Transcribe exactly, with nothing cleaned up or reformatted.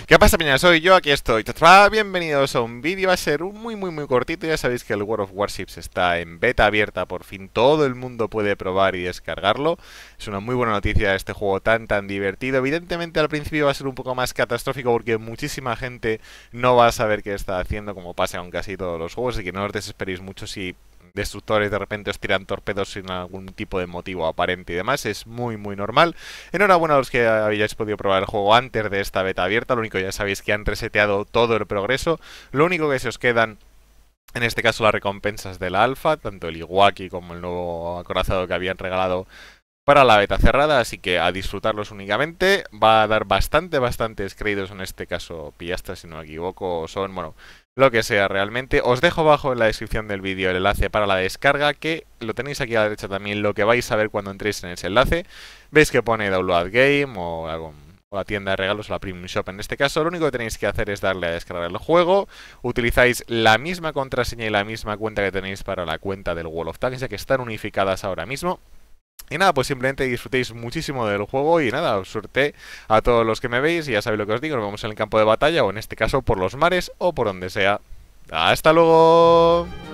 ¿Qué pasa, peña? Soy yo, aquí estoy. Tatra, bienvenidos a un vídeo, va a ser un muy muy muy cortito. Ya sabéis que el World of Warships está en beta abierta, por fin todo el mundo puede probar y descargarlo. Es una muy buena noticia este juego tan tan divertido. Evidentemente al principio va a ser un poco más catastrófico porque muchísima gente no va a saber qué está haciendo, como pasa con casi todos los juegos, así que no os desesperéis mucho si destructores de repente os tiran torpedos sin algún tipo de motivo aparente y demás. Es muy muy normal. Enhorabuena a los que habéis podido probar el juego antes de esta beta abierta. Lo único, ya sabéis que han reseteado todo el progreso. Lo único que se os quedan, en este caso, las recompensas de la alfa, tanto el Iwaki como el nuevo acorazado que habían regalado para la beta cerrada, así que a disfrutarlos únicamente. Va a dar bastante, bastantes créditos, en este caso pillastas, si no me equivoco, son, bueno, lo que sea realmente. Os dejo abajo en la descripción del vídeo el enlace para la descarga, que lo tenéis aquí a la derecha también, lo que vais a ver cuando entréis en ese enlace. Veis que pone Download Game o algo, o la tienda de regalos o la Premium Shop en este caso. Lo único que tenéis que hacer es darle a descargar el juego. Utilizáis la misma contraseña y la misma cuenta que tenéis para la cuenta del World of Tanks, ya que están unificadas ahora mismo. Y nada, pues simplemente disfrutéis muchísimo del juego y nada, os suerte a todos los que me veis y ya sabéis lo que os digo, nos vemos en el campo de batalla o en este caso por los mares o por donde sea. ¡Hasta luego!